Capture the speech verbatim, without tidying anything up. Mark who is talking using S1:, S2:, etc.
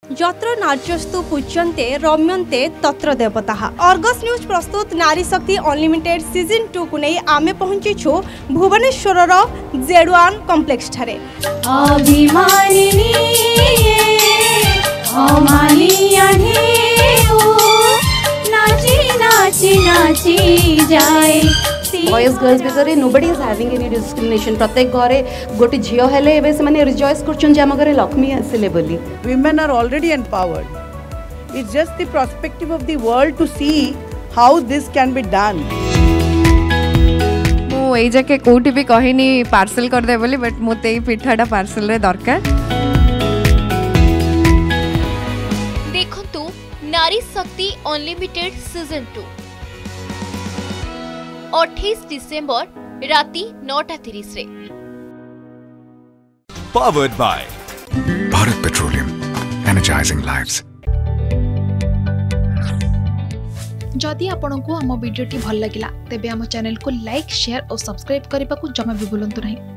S1: यत्र नार्यस्तु पूज्यन्ते रम्यन्ते तत्र देवताः। अर्गस न्यूज प्रस्तुत नारी शक्ति अनलिमिटेड सीजन टू को नहीं आमे पहुंची छु भुवनेश्वर जेड वन कॉम्प्लेक्स ठारे।
S2: अभिमानिनी नाची नाची नाची जाए
S3: बॉयज गर्ल्स भितर nobody is having any discrimination. प्रत्येक घरे गोटे झील हेले एबे से माने रिजॉइस करछन जे हम घरे लक्ष्मी आसिले बोली।
S4: Women are already empowered. It's just the perspective of the world to see how this can be done.
S5: मो एई जाके कोठी भी कहिनी पार्सल कर दे बोली बट मोते एई पिठाटा पार्सल रे दरकार।
S6: देखंतु नारी शक्ति अनलिमिटेड सीजन टू अट्ठाईस डिसेंबर राति नौटा तीस रे।
S7: Powered by Bharat Petroleum, energizing lives.
S8: जदि आपंक आम भिडी भल लगा तेब आम चैनल को लाइक शेयर और सब्सक्राइब करने को जमा भी भूलु नहीं।